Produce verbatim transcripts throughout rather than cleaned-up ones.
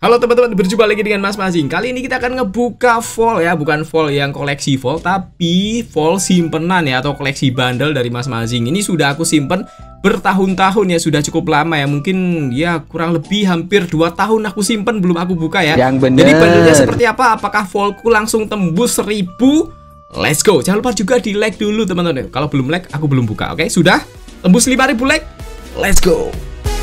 Halo teman-teman, berjumpa lagi dengan Mas Mazing. Kali ini kita akan ngebuka vault ya, bukan vault yang koleksi vault, tapi vault simpenan ya, atau koleksi bundle dari Mas Mazing. Ini sudah aku simpen bertahun-tahun ya, sudah cukup lama ya, mungkin ya kurang lebih hampir dua tahun aku simpen belum aku buka ya. Yang bener. Jadi bundlenya seperti apa? Apakah vaultku langsung tembus seribu? Let's go. Jangan lupa juga di like dulu teman-teman. Kalau belum like, aku belum buka. Oke, sudah tembus lima ribu like. Let's go.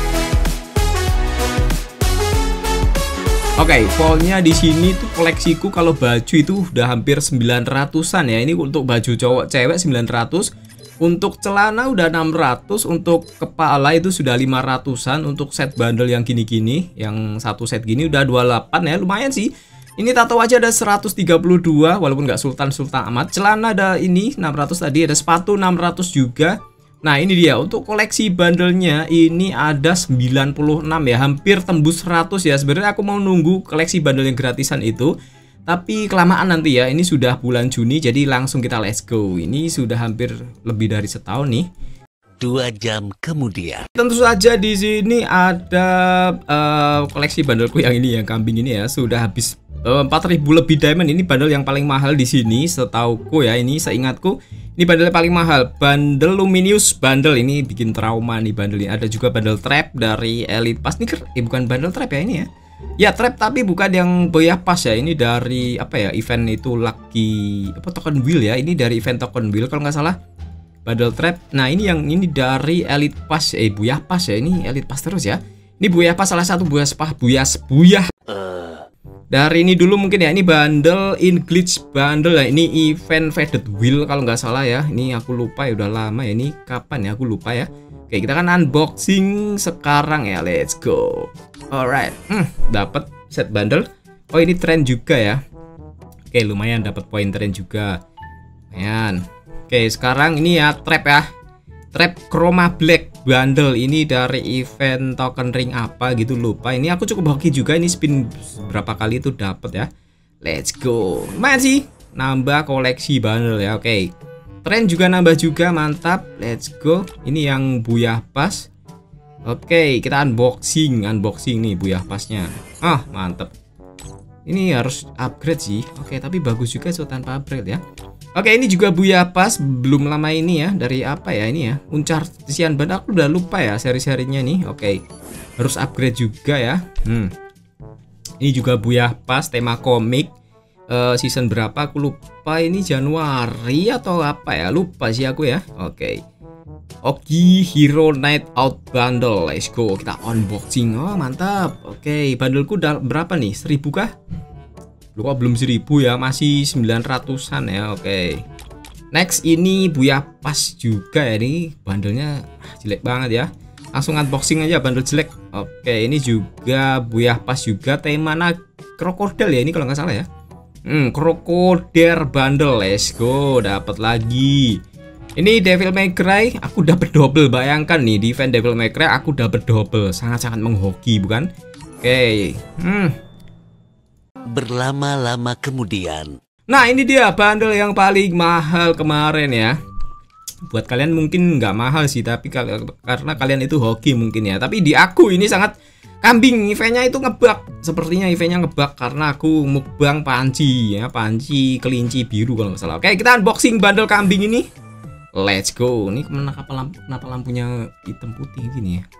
Oke, okay, vaultnya di sini tuh koleksiku kalau baju itu udah hampir sembilan ratusan ya. Ini untuk baju cowok cewek sembilan ratus, untuk celana udah enam ratus, untuk kepala itu sudah lima ratusan, untuk set bundle yang gini-gini, yang satu set gini udah dua puluh delapan ya, lumayan sih. Ini tato aja ada seratus tiga puluh dua, walaupun nggak sultan-sultan amat. Celana ada ini enam ratus tadi, ada sepatu enam ratus juga. Nah ini dia, untuk koleksi bundlenya ini ada sembilan puluh enam ya, hampir tembus seratus ya. Sebenarnya aku mau nunggu koleksi bundle yang gratisan itu, tapi kelamaan nanti ya. Ini sudah bulan Juni, jadi langsung kita let's go. Ini sudah hampir lebih dari setahun nih. Dua jam kemudian. Tentu saja di sini ada uh, koleksi bundleku yang ini, yang kambing ini ya, sudah habis uh, empat ribu lebih diamond. Ini bundle yang paling mahal di sini, setauku ya. Ini seingatku. Ini bundle paling mahal, bundle Luminous bundle. Ini bikin trauma nih bundle ini. Ada juga bundle trap dari Elite Pass. Ini eh, bukan bundle trap ya ini ya. Ya trap tapi bukan yang Boyah Pass ya. Ini dari apa ya, event itu Lucky apa token wheel ya. Ini dari event token wheel kalau nggak salah. Bundle trap. Nah ini yang ini dari Elite Pass. Eh Boyah Pass ya. Ini Elite Pass terus ya. Ini Boyah Pass salah satu Boyah Pass. Boyah Boyah. Dari ini dulu mungkin ya, ini bundle in glitch bundle ya. Ini event faded wheel kalau nggak salah ya. Ini aku lupa ya, udah lama ya. Ini kapan ya, aku lupa ya. Oke, kita kan unboxing sekarang ya. Let's go. Alright, hmm, dapat set bundle. Oh ini tren juga ya. Oke lumayan, dapat poin tren juga. Lumayan. Oke sekarang ini ya trap ya. Trap Chroma Black bundle, ini dari event token ring apa gitu lupa. Ini aku cukup hoki juga, ini spin berapa kali itu dapat ya. Let's go. Lumayan sih, nambah koleksi bundle ya. Oke. Tren juga nambah juga, mantap. Let's go. Ini yang Boyah Pass. Oke, kita unboxing, unboxing nih Boyah Passnya. Ah, mantap. Ini harus upgrade sih. Oke, tapi bagus juga so tanpa upgrade ya. Oke, ini juga Boyah Pass belum lama ini ya. Dari apa ya ini ya? Uncar Tisian Band, aku udah lupa ya seri-serinya nih. Oke. Harus upgrade juga ya. Hmm. Ini juga Boyah Pass tema komik. Uh, season berapa aku lupa, ini Januari atau apa ya? Lupa sih aku ya. Oke. Oke, Hero Night Out bundle. Let's go. Kita unboxing. Oh, mantap. Oke, bundleku udah berapa nih? seribu kah? Kok belum seribu ya, masih sembilan ratusan ya. Oke. Next ini Boyah Pass juga ya, ini bundlenya jelek banget ya. Langsung unboxing aja bundle jelek. Oke, ini juga Boyah Pass juga, tema krokodil ya ini kalau nggak salah ya. Hmm, krokodil bundle. Let's go, dapat lagi. Ini Devil May Cry, aku dapat double. Bayangkan nih di event Devil May Cry aku dapat double. Sangat-sangat menghoki bukan? Oke. Hmm. Berlama-lama kemudian. Nah ini dia bundle yang paling mahal kemarin ya. Buat kalian mungkin nggak mahal sih, tapi karena kalian itu hoki mungkin ya. Tapi di aku ini sangat kambing, eventnya itu ngebug. Sepertinya eventnya ngebug karena aku mukbang panci ya, panci kelinci biru kalau nggak salah. Oke, kita unboxing bundle kambing ini. Let's go. Ini kenapa lampu, kenapa lampunya hitam putih gini ya?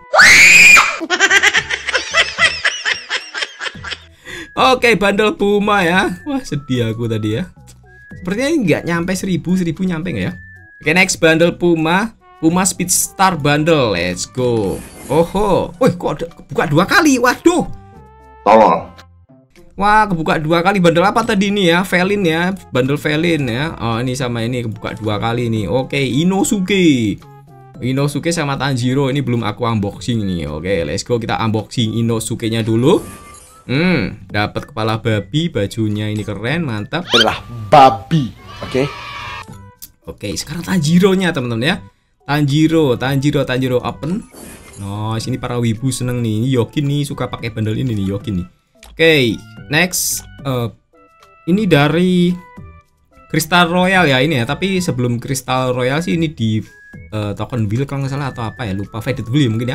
Oke, bundle Puma ya. Wah, sedih aku tadi ya. Sepertinya nggak nyampe seribu, seribu nyampe nggak ya? Oke, next bundle Puma, Puma Speed Star bundle. Let's go. Oho, wih, kok ada, kebuka dua kali? Waduh. Tolong. Wah, kebuka dua kali. Bundle apa tadi ini ya? Felin ya, bundle Felin ya. Oh, ini sama ini kebuka dua kali nih. Oke, Inosuke. Inosuke sama Tanjiro ini belum aku unboxing nih. Oke, let's go, kita unboxing Inosuke-nya dulu. Hmm, dapat kepala babi, bajunya ini keren, mantap. Adalah babi, oke? Okay? Oke, sekarang Tanjiro-nya teman-teman ya. Tanjiro, Tanjiro, Tanjiro open. Nah, sini para wibu seneng nih. Ini Yokin nih suka pakai bundle ini nih, Yokin nih. Oke, next, uh, ini dari Crystal Royal ya ini ya. Tapi sebelum Crystal Royal sih ini di uh, token wheel kalau nggak salah atau apa ya, lupa faded wheel mungkin ya.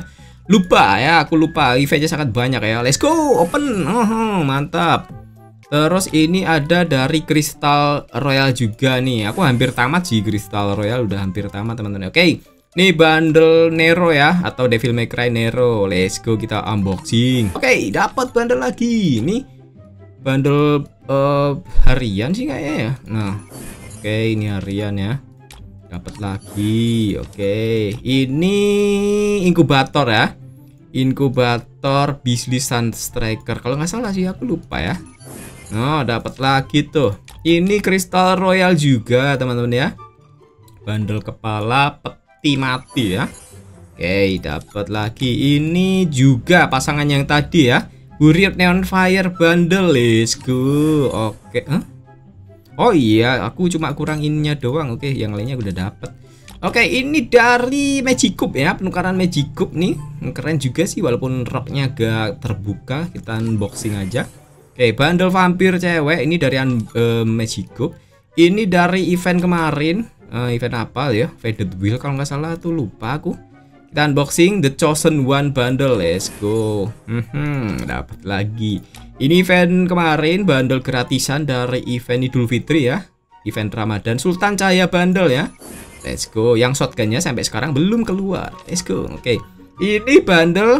Lupa ya, aku lupa. Eventnya sangat banyak ya. Let's go, open. Oh, mantap. Terus ini ada dari Crystal Royal juga nih. Aku hampir tamat sih Crystal Royal, udah hampir tamat teman-teman. Oke. Nih bundle Nero ya, atau Devil May Cry Nero. Let's go, kita unboxing. Oke, dapat bundle lagi. Nih bundle uh, harian sih kayaknya ya. Nah, oke, ini harian ya. Dapat lagi. Oke, ini inkubator ya. Inkubator Beastly Sunstriker. Kalau nggak salah sih, aku lupa ya. Oh, dapat lagi tuh. Ini Crystal Royal juga, teman-teman ya. Bundle kepala peti mati ya. Oke, dapat lagi. Ini juga pasangan yang tadi ya. Buried Neon Fire bundle. Let's go. Oke, huh? Oh iya, aku cuma kurang ininya doang. Oke, yang lainnya udah dapet. Oke, ini dari Magicub ya, penukaran Magicub nih. Keren juga sih, walaupun roknya agak terbuka. Kita unboxing aja. Oke, bundle vampir cewek. Ini dari uh, Magicub. Ini dari event kemarin. uh, Event apa ya? Faded Wheel kalau nggak salah tuh, lupa aku. Kita unboxing The Chosen One bundle. Let's go. Hmm, dapat lagi. Ini event kemarin, bundle gratisan dari event Idul Fitri ya. Event Ramadan, Sultan Cahaya bundle ya. Let's go. Yang shotgunnya sampai sekarang belum keluar. Let's go. Oke. Ini bundle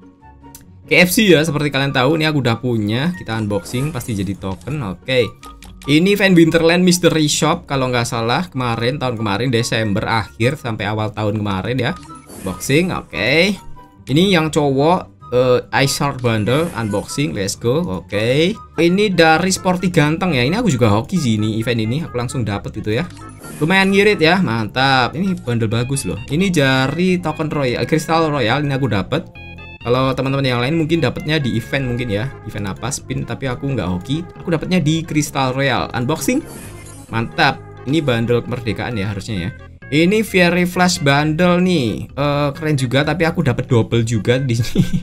K F C ya, seperti kalian tahu. Ini aku udah punya. Kita unboxing, pasti jadi token. Oke. Ini event Winterland Mystery Shop kalau nggak salah kemarin, tahun kemarin Desember akhir sampai awal tahun kemarin ya. Unboxing. Oke. Ini yang cowok. Uh, Ice Heart bundle unboxing. Let's go. Oke, okay. Ini dari Sporty Ganteng ya. Ini aku juga hoki sih ini event ini. Aku langsung dapet itu ya. Lumayan ngirit ya. Mantap. Ini bundle bagus loh. Ini dari token Royal, Crystal Royal. Ini aku dapet. Kalau teman-teman yang lain mungkin dapatnya di event mungkin ya. Event apa spin. Tapi aku nggak hoki. Aku dapatnya di Crystal Royal. Unboxing. Mantap. Ini bundle kemerdekaan ya harusnya ya. Ini Fiery Flash bundle nih. Uh, keren juga. Tapi aku dapat double juga di sini.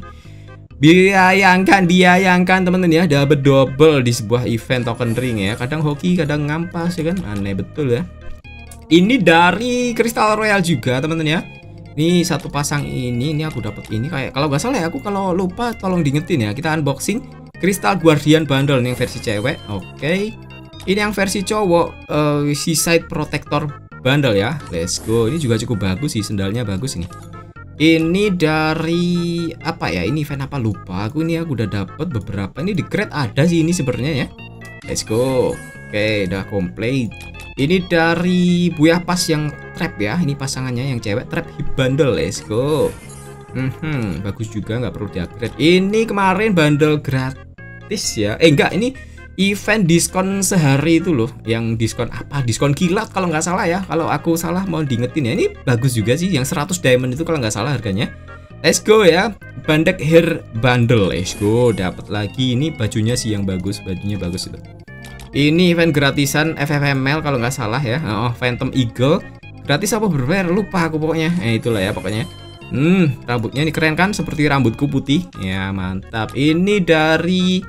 Diayangkan, diayangkan teman-teman ya, dapat double di sebuah event token ring ya. Kadang hoki, kadang ngampas ya kan, aneh betul ya. Ini dari Crystal Royal juga teman-teman ya. Ini satu pasang ini, ini aku dapat ini kayak kalau nggak salah ya, aku kalau lupa tolong diingetin ya. Kita unboxing Crystal Guardian bundle nih yang versi cewek. Oke, ini yang versi cowok, uh, Seaside Protector bundle ya. Let's go. Ini juga cukup bagus sih, sendalnya bagus ini. Ini dari apa ya? Ini event apa lupa aku. Ini aku udah dapet beberapa. Ini di crate ada sih ini sebenarnya ya. Let's go. Oke, udah komplit. Ini dari Buya Pas yang trap ya. Ini pasangannya yang cewek, trap hip bundle. Let's go. Hmm, bagus juga, nggak perlu di-upgrade. Ini kemarin bundle gratis ya. Eh enggak, ini event diskon sehari itu loh. Yang diskon apa? Diskon kilat kalau nggak salah ya. Kalau aku salah mau diingetin ya. Ini bagus juga sih. Yang seratus diamond itu kalau nggak salah harganya. Let's go ya. Bandek hair bundle. Let's go. Dapat lagi. Ini bajunya sih yang bagus. Bajunya bagus itu. Ini event gratisan F F M L kalau nggak salah ya. Oh, Phantom Eagle. Gratis apa berbayar? Lupa aku pokoknya. Eh itulah ya pokoknya. Hmm, rambutnya ini keren kan? Seperti rambutku putih. Ya mantap. Ini dari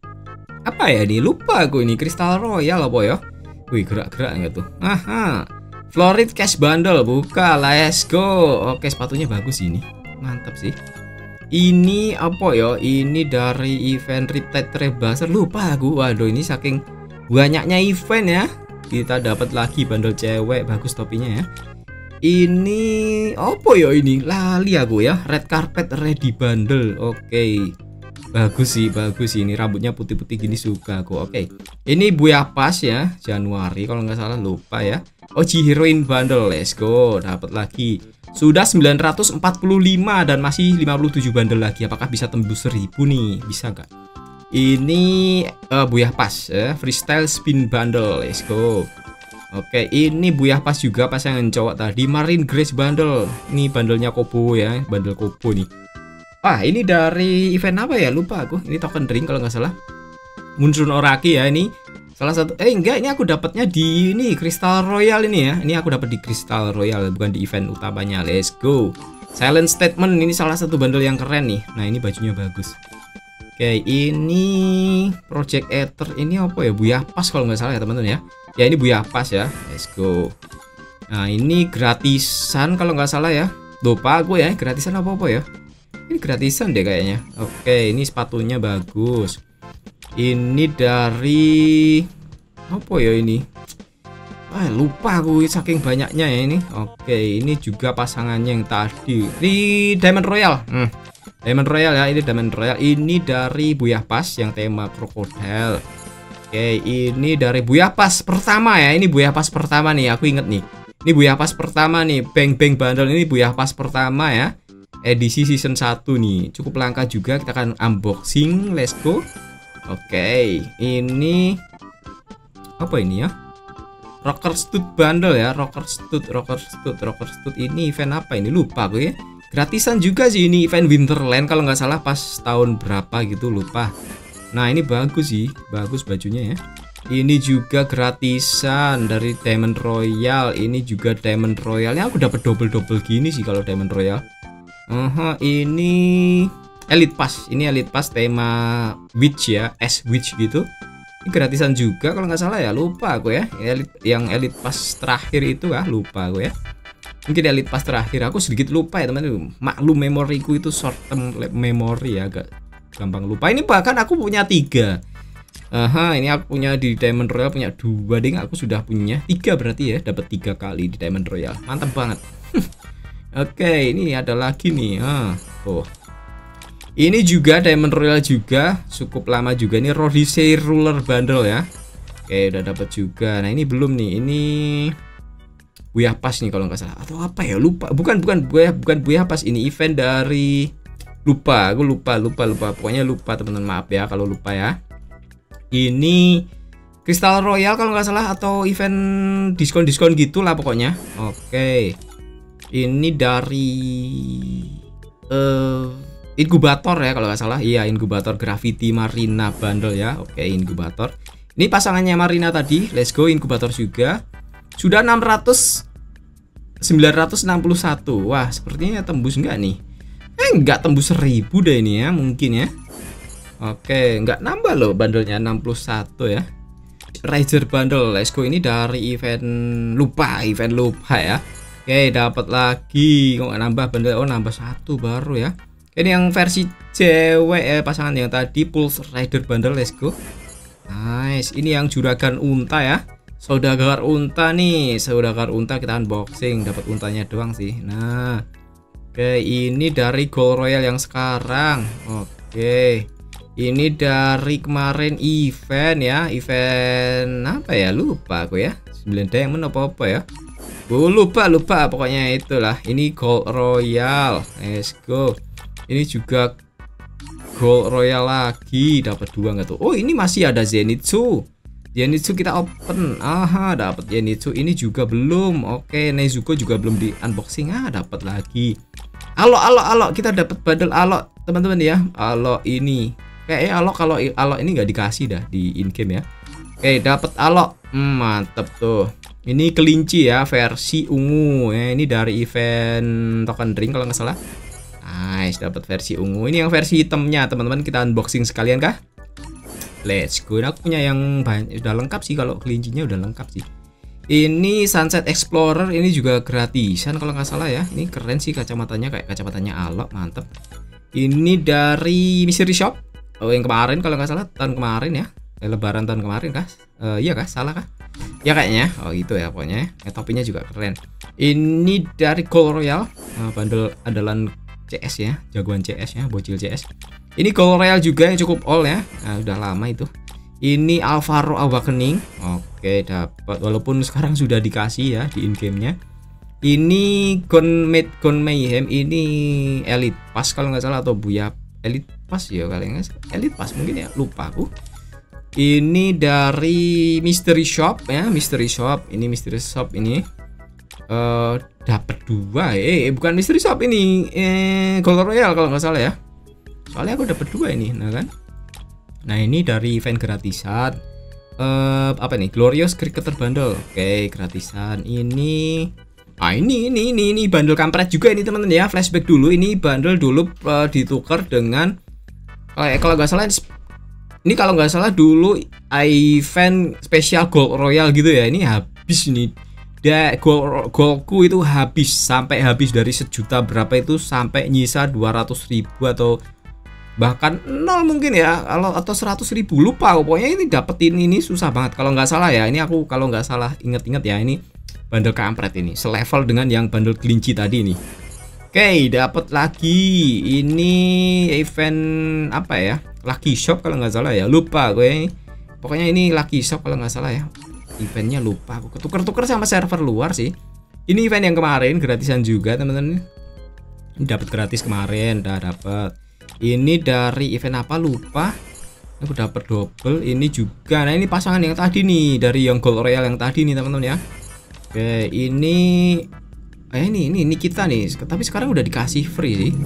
apa ya nih? Lupa aku ini. Crystal Royal apa ya? Wih, gerak-gerak enggak tuh? Aha. Florid Cash bundle. Buka. Let's go. Oke, sepatunya bagus ini. Mantap sih. Ini apa ya? Ini dari event Riptide Rebasser. Lupa aku. Waduh, ini saking banyaknya event ya. Kita dapat lagi bundle cewek. Bagus topinya ya. Ini apa ya ini? Lali aku ya. Red Carpet Ready bundle. Oke. Bagus sih, bagus sih. Ini rambutnya putih-putih gini suka aku. Oke. Ini Buya Pas ya, Januari kalau nggak salah, lupa ya. O G Heroine bundle. Let's go. Dapat lagi. Sudah sembilan ratus empat puluh lima dan masih lima puluh tujuh bundle lagi. Apakah bisa tembus seribu nih? Bisa nggak? Ini uh, Buya Pas ya, Freestyle Spin bundle. Let's go. Oke, ini Buya Pas juga pasangan cowok tadi. Marine Grace bundle. Ini bundlenya Kobo ya, bundle Kobo nih. Ah, ini dari event apa ya? Lupa aku. Ini token ring kalau nggak salah. Munsun Oraki ya ini. Salah satu. Eh enggak, ini aku dapatnya di ini Crystal Royal ini ya. Ini aku dapat di Crystal Royal, bukan di event utamanya. Let's go. Silent Statement ini salah satu bundle yang keren nih. Nah, ini bajunya bagus. Oke, ini Project Ether ini apa ya? Buya Pas kalau nggak salah ya teman-teman ya. Ya ini Buya Pas ya. Let's go. Nah, ini gratisan kalau nggak salah ya. Lupa aku ya, gratisan apa-apa ya. Ini gratisan deh kayaknya. Oke, ini sepatunya bagus. Ini dari apa ya ini? Ah, lupa aku saking banyaknya ya ini. Oke, ini juga pasangannya yang tadi di Diamond Royal. Hmm. Diamond Royal ya, ini Diamond Royal. Ini dari Buyah Pas yang tema krokodil. Oke, ini dari Buyah Pas pertama ya. Ini Buyah Pas pertama nih, aku inget nih. Ini Buyah Pas pertama nih, Bang Bang Bundle ini Buyah Pas pertama ya. Edisi season satu nih. Cukup langka juga, kita akan unboxing. Let's go. Oke, ini apa ini ya? Rocker Stud Bundle ya, Rocker Stud, Rocker Stud, Rocker Stud ini event apa ini? Lupa gue ya. Gratisan juga sih ini, event Winterland kalau nggak salah pas tahun berapa gitu, lupa. Nah, ini bagus sih, bagus bajunya ya. Ini juga gratisan dari Diamond Royal, ini juga Diamond Royalnya aku dapat double-double gini sih kalau Diamond Royal. Uh, ini Elite Pass, ini Elite Pass tema Witch ya, S Witch gitu. Ini gratisan juga kalau nggak salah ya, lupa aku ya. Elite, yang Elite Pass terakhir itu ah lupa aku ya. Mungkin Elite Pass terakhir aku sedikit lupa ya teman-teman. Maklum memoriku itu short term memory ya, agak gampang lupa. Ini bahkan aku punya tiga. Aha, ini aku punya di Diamond Royal punya dua, ding. Aku sudah punya tiga berarti ya, dapat tiga kali di Diamond Royal. Mantap banget. Oke, ini ada lagi nih. Ah, tuh. Ini juga Diamond Royal juga, cukup lama juga nih, Rodisei Ruler Bundle ya. Oke, udah dapat juga. Nah, ini belum nih. Ini Buyah Pas nih kalau nggak salah. Atau apa ya? Lupa. Bukan bukan Buyah bukan Buyah Pas, ini event dari lupa. Aku lupa, lupa, lupa. Pokoknya lupa teman-teman, maaf ya kalau lupa ya. Ini Crystal Royal kalau nggak salah, atau event diskon-diskon gitulah pokoknya. Oke. Ini dari eh uh, inkubator ya kalau nggak salah. Iya, inkubator Gravity Marina Bundle ya. Oke, inkubator. Ini pasangannya Marina tadi. Let's go, inkubator juga. Sudah enam ratus sembilan ratus enam puluh satu. Wah, sepertinya tembus enggak nih? Eh, enggak tembus seribu deh ini ya, mungkin ya. Oke, enggak nambah loh bandelnya, enam puluh satu ya. Riser Bundle. Let's go, ini dari event lupa, event lupa ya. Oke, dapat lagi. Kok nggak nambah bandel? Oh, nambah satu baru ya. Ini yang versi cewek ya, pasangan yang tadi Pulse Rider Bundle. Let's go. Nice. Ini yang juragan unta ya. Saudagar unta nih. Saudagar unta kita unboxing. Dapat untanya doang sih. Nah. Oke, ini dari Gold Royal yang sekarang. Oke. Ini dari kemarin event ya. Event apa ya? Lupa aku ya. sembilan diamond apa-apa ya. Oh, lupa lupa pokoknya itulah. Ini Gold Royal. Let's go. Ini juga Gold Royal lagi, dapat dua nggak tuh? Oh, ini masih ada Zenitsu. Zenitsu kita open. Aha, dapat Zenitsu. Ini juga belum. Oke, Nezuko juga belum di unboxing. Ah, dapat lagi. Alo alo alo, kita dapat bundle alo teman-teman ya. Alo ini. Kayak alo kalau alo ini nggak dikasih dah di in game ya. Oke, dapat alo. Hmm, mantep tuh. Ini kelinci ya, versi ungu. Ya, ini dari event token ring kalau nggak salah. Nice, dapat versi ungu. Ini yang versi hitamnya, teman-teman. Kita unboxing sekalian kah? Let's go. Nah, aku punya yang banyak, udah lengkap sih, kalau kelincinya udah lengkap sih. Ini Sunset Explorer, ini juga gratisan kalau nggak salah ya. Ini keren sih kacamatanya, kayak kacamatanya Alok, mantep. Ini dari Mystery Shop. Oh, yang kemarin kalau nggak salah, tahun kemarin ya. Eh, lebaran tahun kemarin kah? Uh, iya kah? Salah kah? Ya kayaknya. Oh, gitu ya pokoknya. Eh, topinya juga keren. Ini dari Gold Royal, uh, bundle andalan C S ya, jagoan C S ya, bocil C S. Ini Gold Royal juga yang cukup all ya. Nah, udah lama itu. Ini Alvaro Awakening. Oke, dapat, walaupun sekarang sudah dikasih ya di in game-nya. Ini Gon Made Gon Mayhem, ini Elite Pass kalau nggak salah, atau Buyah Elite Pass ya kalian guys. Elite Pass mungkin ya, lupa aku. Ini dari Mystery Shop ya, Mystery Shop. Ini Mystery Shop ini uh, dapat dua. Eh, bukan Mystery Shop ini, eh Gold Royal kalau nggak salah ya. Soalnya aku dapat dua ini, nah kan. Nah, ini dari event gratisan. Uh, apa nih? Glorious Cricketer Bundle. Oke, gratisan. Ini ah ini ini ini ini bundle kampret juga ini teman-teman ya. Flashback dulu, ini bundle dulu uh, ditukar dengan uh, kalau nggak salah ini kalau nggak salah dulu event spesial Gold Royal gitu ya. Ini habis ini Da gol golku itu habis sampai habis dari sejuta berapa itu sampai nyisa dua ratus ribu atau bahkan nol mungkin ya, kalau atau seratus ribu lupa. Pokoknya ini dapetin ini susah banget kalau nggak salah ya. Ini aku kalau nggak salah inget-inget ya, ini bundle kampret ini selevel dengan yang bundle kelinci tadi nih. Oke, dapat lagi ini event apa ya, Lucky Shop kalau nggak salah ya, lupa gue. Pokoknya ini Lucky Shop kalau nggak salah ya. Eventnya lupa, aku tuker-tuker sama server luar sih. Ini event yang kemarin gratisan juga teman-teman. Ini dapat gratis kemarin, udah dapat. Ini dari event apa lupa. Aku dapat double. Ini juga. Nah ini pasangan yang tadi nih dari yang Gold Royal yang tadi nih teman-teman ya. Oke, ini eh ini ini ini kita nih. Tapi sekarang udah dikasih free sih.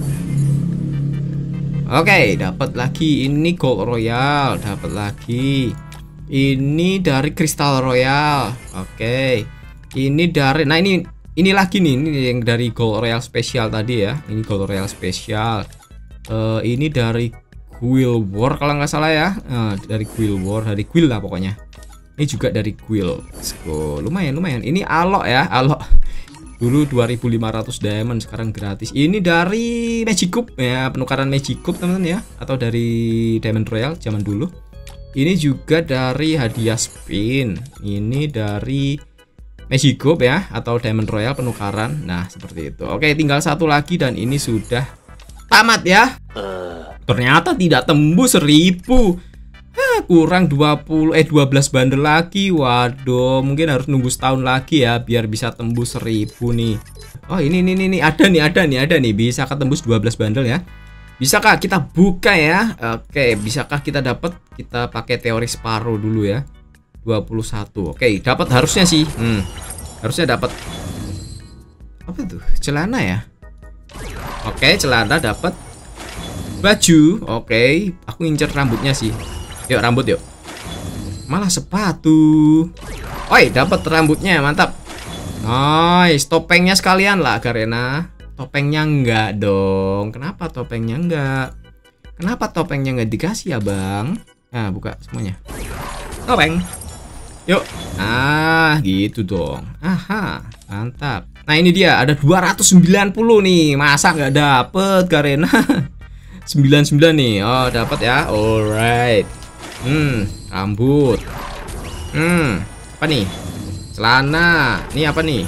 Oke, dapat lagi ini Gold Royal, dapat lagi. Ini dari Crystal Royal. Oke. Ini dari nah ini ini lagi nih, ini yang dari Gold Royal Special tadi ya. Ini Gold Royal Special. Uh, ini dari Guild War kalau nggak salah ya. Uh, dari Guild War, dari Guild lah pokoknya. Ini juga dari Guild. Let's go. Lumayan lumayan. Ini alok ya, alok. Dulu dua ribu lima ratus diamond, sekarang gratis. Ini dari Magic Cube ya, penukaran Magic Cube teman-teman ya, atau dari Diamond Royal zaman dulu. Ini juga dari hadiah spin. Ini dari Magic Cube ya, atau Diamond Royal penukaran. Nah, seperti itu. Oke, tinggal satu lagi dan ini sudah tamat ya. Ternyata tidak tembus seribu. Hah, kurang dua puluh eh dua belas bundle lagi. Waduh, mungkin harus nunggu setahun lagi ya biar bisa tembus seribu nih. Oh, ini ini ini ada nih, ada nih, ada nih. Bisa ketembus dua belas bundle ya. Bisakah kita buka ya? Oke, bisakah kita dapat? Kita pakai teori separuh dulu ya. dua puluh satu. Oke, dapat harusnya sih. Hmm. Harusnya dapat. Apa tuh? Celana ya? Oke, celana dapat. Baju. Oke, aku incer rambutnya sih. Yuk, rambut yuk. Malah sepatu. Oi, dapat rambutnya, mantap. Nice, topengnya sekalian lah, Garena. Topengnya enggak dong. Kenapa topengnya enggak? Kenapa topengnya enggak dikasih ya, Bang? Nah, buka semuanya. Topeng. Yuk. Ah, gitu dong. Aha, mantap. Nah, ini dia ada dua ratus sembilan puluh nih. Masa nggak dapet, Garena? sembilan puluh sembilan nih. Oh, dapat ya. Alright. Hmm, rambut. Hmm, apa nih? Celana. Ini apa nih?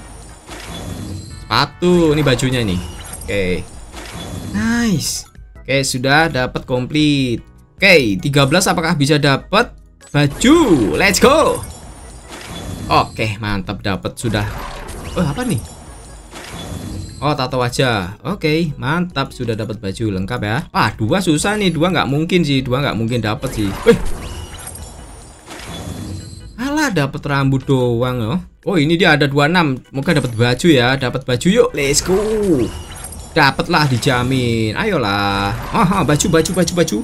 Sepatu, ini bajunya nih. Oke. Nice. Oke, sudah dapat komplit. Oke, tiga belas apakah bisa dapat baju? Let's go. Oke, mantap dapat sudah. Oh, apa nih? Oh, tato wajah. Oke, mantap sudah dapat baju lengkap ya. Ah, dua susah nih, dua nggak mungkin sih, dua nggak mungkin dapat sih. Wih. Alah, dapat rambut doang loh. Oh, ini dia ada dua puluh enam. Moga dapat baju ya, dapat baju yuk. Let's go. Dapatlah dijamin. Ayolah. Ah, baju baju baju baju.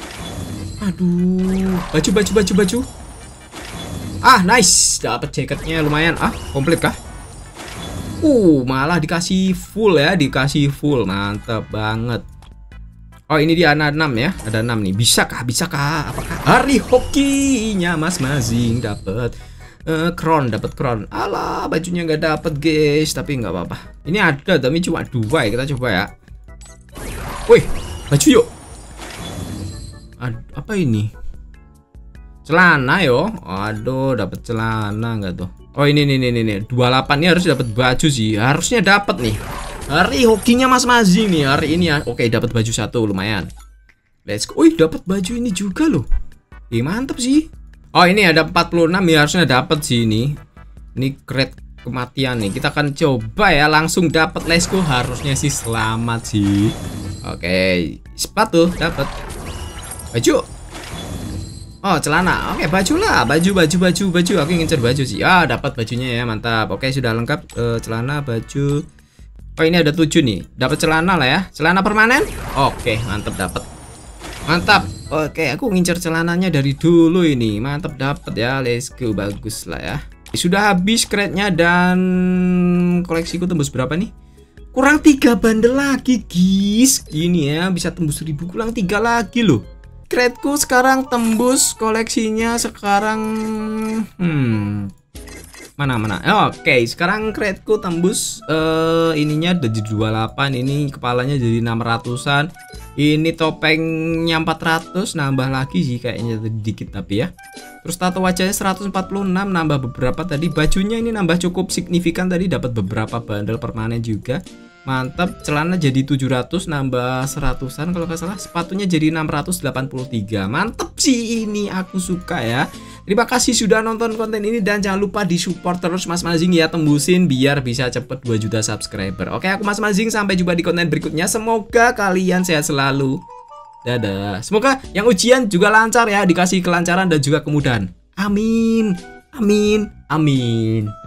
Aduh, baju baju baju baju. Ah, nice. Dapat jaketnya lumayan. Ah, komplit kah? Uh, malah dikasih full ya, dikasih full. Mantap banget. Oh, ini dia ada enam ya. Ada enam nih. Bisakah? Bisakah? Apakah hari hokinya Mas Mazing dapat uh, crown, dapat crown. Alah, bajunya nggak dapat, guys, tapi nggak apa-apa. Ini ada tapi cuma dua ya. Kita coba ya. Wih, baju yuk. Ad, apa ini? Celana yo. Aduh, dapat celana nggak tuh? Oh, ini nih nih nih dua puluh delapan ini harus dapat baju sih. Harusnya dapat nih. Hari hokinya Mas Mazing nih hari ini ya. Oke, dapat baju satu lumayan. Let's go. Wih, dapat baju ini juga loh. Ih, mantap sih. Oh, ini ada empat puluh enam ya, harusnya dapat sih ini. Ini crate kematian nih. Kita akan coba ya, langsung dapat. Let's go. Harusnya sih selamat sih. Oke, sepatu dapat. Baju. Oh, celana. Oke, baju lah. Baju, baju, baju, baju. Aku ngincer baju sih. Ah, dapat bajunya ya. Mantap. Oke, sudah lengkap. Uh, celana, baju. Oh, ini ada tujuh nih. Dapat celana lah ya. Celana permanen. Oke, mantap dapat. Mantap. Oke, aku ngincer celananya dari dulu ini. Mantap dapat ya. Let's go. Bagus lah ya. Sudah habis crate-nya dan koleksiku tembus berapa nih? Kurang tiga bundle lagi, guys. Ini ya, bisa tembus seribu, kurang tiga lagi loh. Crate-ku sekarang tembus koleksinya sekarang hmm Mana mana. Oh, oke, okay. Sekarang createku tembus uh, ininya jadi dua puluh delapan, ini kepalanya jadi enam ratusan. Ini topengnya empat ratus, nambah lagi sih kayaknya dikit tapi ya. Terus tato wajahnya seratus empat puluh enam, nambah beberapa tadi. Bajunya ini nambah cukup signifikan tadi, dapat beberapa bundle permanen juga. Mantap, celana jadi tujuh ratus, nambah seratusan kalau nggak salah. Sepatunya jadi enam ratus delapan puluh tiga. Mantap sih, ini aku suka ya. Terima kasih sudah nonton konten ini dan jangan lupa di support terus Mas Mazing ya, tembusin biar bisa cepet dua juta subscriber. Oke, aku Mas Mazing, sampai jumpa di konten berikutnya. Semoga kalian sehat selalu. Dadah. Semoga yang ujian juga lancar ya, dikasih kelancaran dan juga kemudahan. Amin. Amin. Amin.